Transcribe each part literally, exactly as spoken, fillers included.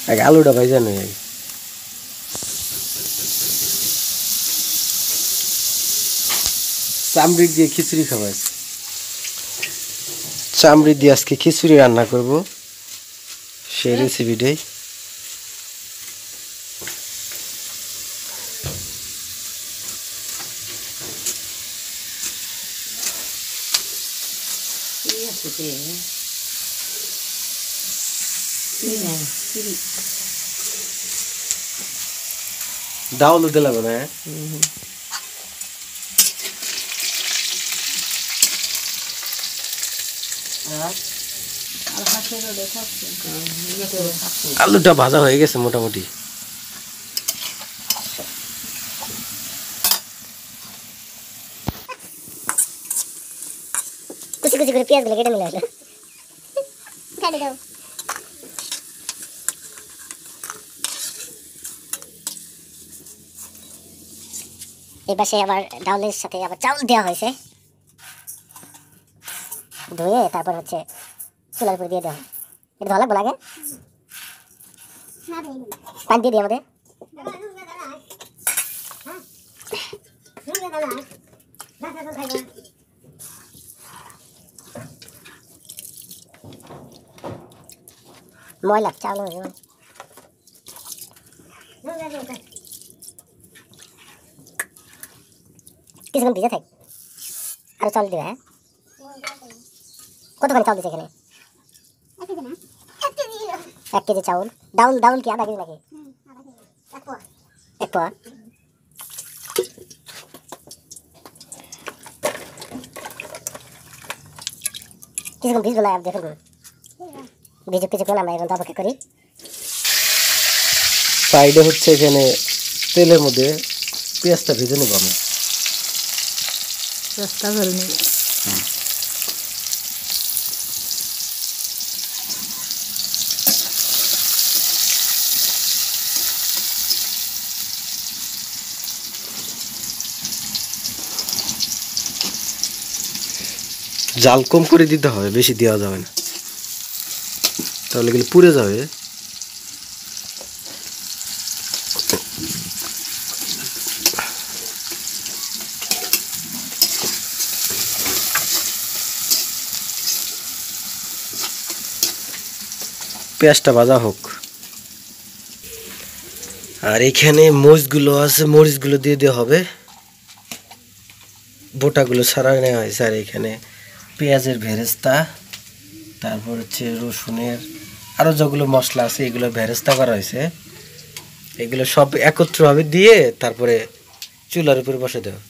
আগে আলুটা ভাইজা নই আগে চামড়ি দিয়ে খিচুড়ি খাবার চামড়ি দিয়ে আজকে খিচুড়ি রান্না করব সেই রেসিপিটাই ডাউল দিলাম না আলুটা ভাজা হয়ে গেছে মোটামুটি कुछ कुछ করে পেঁয়াজ গুলো কেটে নিলে হলো কেটে দাও এই পাশে আবার ডাউলের সাথে আবার চাউল দেওয়া হয়েছে ধুয়ে তারপর হচ্ছে চুলার উপর দিয়ে দেওয়া এটা ভালো লাগে পানি দিয়ে দিই আমাদের ময়লা চাউল কিছুক্ষণ ভিজে থাক আর চাউল দিবে হ্যাঁ কতখানি চাউল দিচ্ছে এখানে এক কেজি চাউল ডাউল ডাউল কি আধা কেজি নাকি এক পোয়া কিছুক্ষণ ভিজবো না দেখুন ভিজুক কিছুক্ষণ আমরা এখন অপেক্ষা করি সাইডে হচ্ছে এখানে তেলের মধ্যে পেঁয়াজটা ভেজে নেব আমি চেষ্টা করে নেব জাল কম করে দিতে হবে বেশি দেওয়া যাবে না তাহলে গেলে পুড়ে যাবে পেঁয়াজটা ভাজা হোক আর এখানে মরিচগুলো আছে মরিচগুলো দিয়ে দেওয়া হবে বোটাগুলো ছাড়া নেওয়া হয়েছে আর এখানে পেঁয়াজের ভেরেস্তা তারপর হচ্ছে রসুনের আরও যেগুলো মশলা আছে এগুলো ভেরেস্তা করা হয়েছে এগুলো সব একত্রভাবে দিয়ে তারপরে চুলার উপরে বসে দেওয়া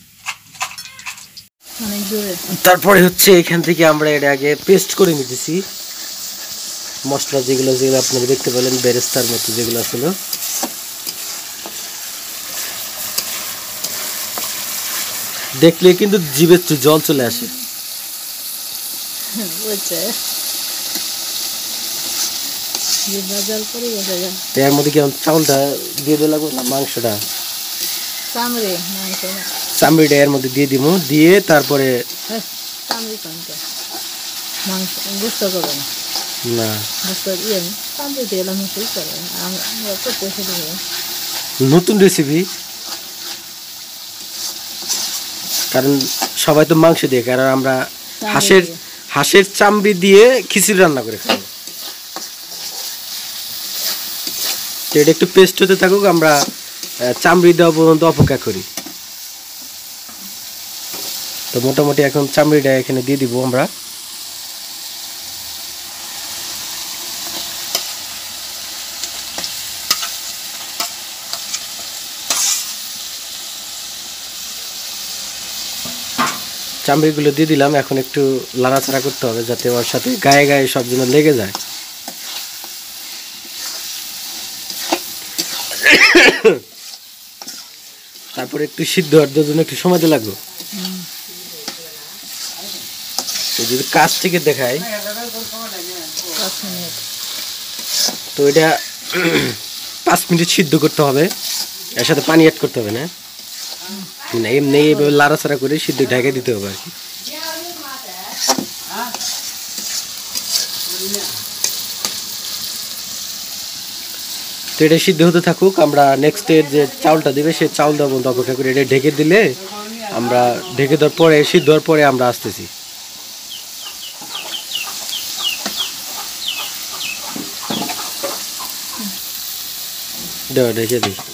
তারপরে হচ্ছে এখান থেকে আমরা এটা আগে পেস্ট করে নিতেছি মশলা যেগুলো যেগুলো আপনারা দেখতে পেলেন বেরেস্তার মতো যেগুলো ছিল দেখলে কিন্তু জিভে জল চলে আসে এর মধ্যে কি চাউলটা দিয়ে দেওয়া লাগবে না মাংসটা চামড়িটা এর মধ্যে দিয়ে দিব দিয়ে তারপরে না নতুন রেসিপি কারণ সবাই তো মাংস দিয়ে কারণ আমরা হাঁসের হাঁসের চামড়ি দিয়ে খিচুড়ি রান্না করে খাই এটা একটু পেস্ট হতে থাকুক আমরা চামড়ি দেওয়া পর্যন্ত অপেক্ষা করি তো মোটামুটি এখন চামড়িটা এখানে দিয়ে দিব আমরা চামড়িগুলো দিয়ে দিলাম এখন একটু লাড়াচাড়া করতে হবে যাতে ওর সাথে গায়ে গায়ে সব যেন লেগে যায় তারপরে একটু সিদ্ধ হওয়ার জন্য একটু সময় তো লাগবে যদি কাছ থেকে দেখাই তো এটা পাঁচ মিনিট সিদ্ধ করতে হবে এর সাথে পানি অ্যাড করতে হবে না না এমনি এইভাবে লাড়াচাড়া করে সিদ্ধ ঢেকে দিতে হবে আর কি এটা সিদ্ধ হতে থাকুক, আমরা নেক্সট এর যে চাউলটা দিবে সেই চাউল দেওয়ার মধ্যে অপেক্ষা করি। এটা ঢেকে দিলে আমরা ঢেকে দেওয়ার পরে সিদ্ধ হওয়ার পরে আমরা আসতেছি। দাও ঢেকে দিই।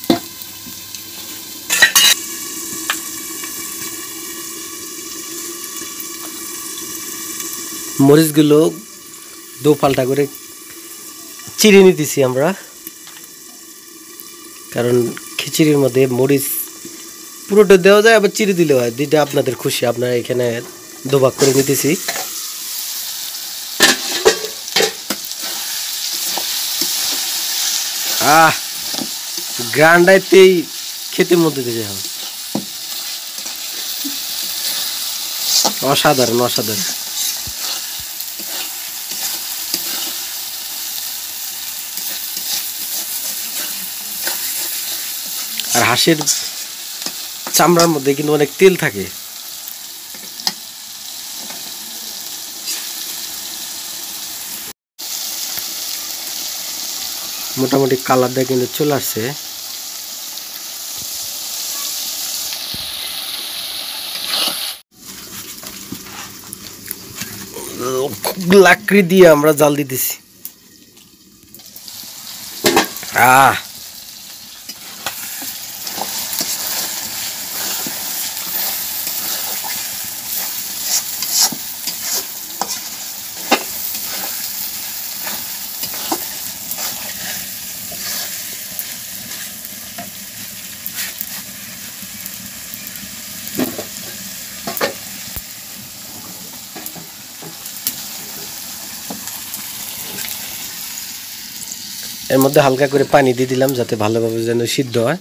মরিচগুলো দু পাল্টা করে চিড়ে নিতেছি আমরা, কারণ খিচুড়ির মধ্যে মরিচ পুরোটা দেওয়া যায়, আবার চিড়ে দিলেও হয়, যেটা আপনাদের খুশি। আপনারা এখানে দুভাগ করে নিতেছি। আহ গ্রান্ডাইতেই খেতে মধ্যে দিয়ে হবে, অসাধারণ অসাধারণ। আর হাঁসের চামড়ার মধ্যে কিন্তু অনেক তেল থাকে। মোটামুটি কালারটা কিন্তু চলে আসছে। লাকড়ি দিয়ে আমরা জাল দিতেছি। আহ এর মধ্যে হালকা করে পানি দিয়ে দিলাম যাতে ভালোভাবে যেন সিদ্ধ হয়।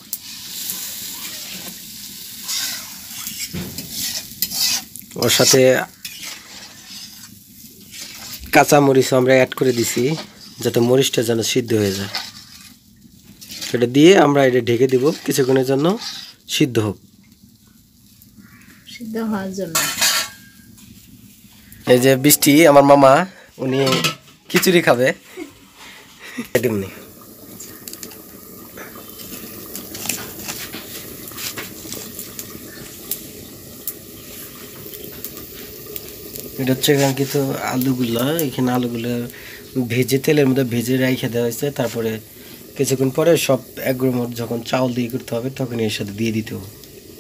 ওর সাথে কাঁচা মরিচ আমরা অ্যাড করে দিছি যাতে মরিচটা যেন সিদ্ধ হয়ে যায়। এটা দিয়ে আমরা এটা ঢেকে দিব কিছুক্ষণের জন্য সিদ্ধ হোক, সিদ্ধ হওয়ার জন্য। এই যে বৃষ্টি আমার মামা, উনি খিচুড়ি খাবে। এমনি এটা হচ্ছে কাঙ্ক্ষিত আলুগুলা। এখানে আলুগুলা ভেজে তেলের মধ্যে ভেজে রাইখে দেওয়া হয়েছে। তারপরে কিছুক্ষণ পরে সব একগুঁড়ো মতো যখন চাউল দিয়ে করতে হবে তখন এর সাথে দিয়ে দিতে হবে।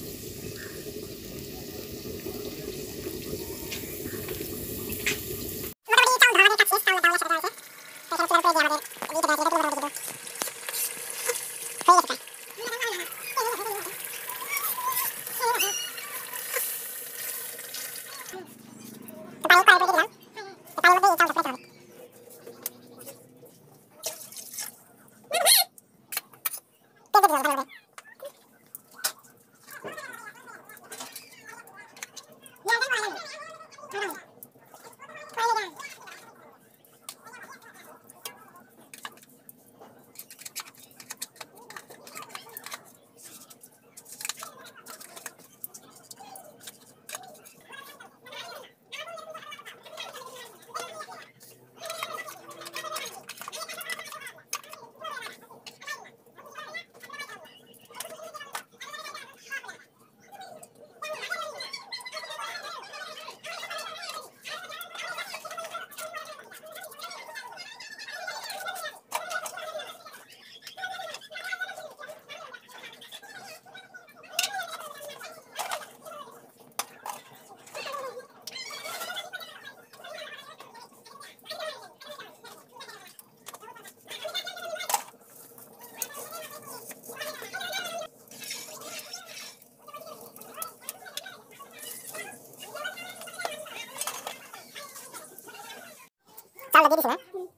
চালটা দিয়ে দিছি না?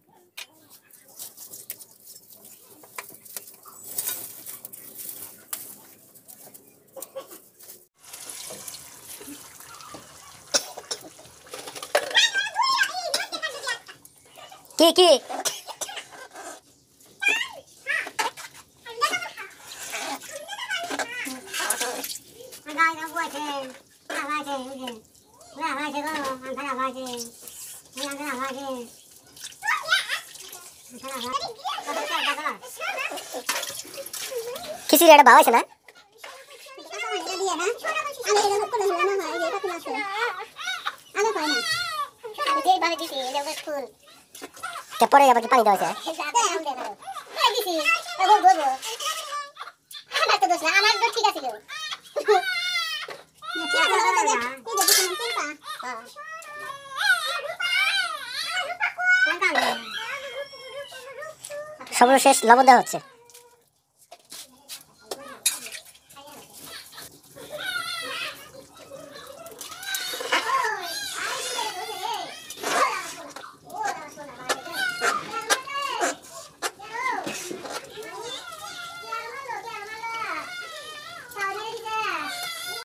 কি কি খিচুড়ি একটা ভাব আছে না? পরে আবার কি পানি দেওয়া আছে? সর্বশেষ লবণ দেওয়া হচ্ছে।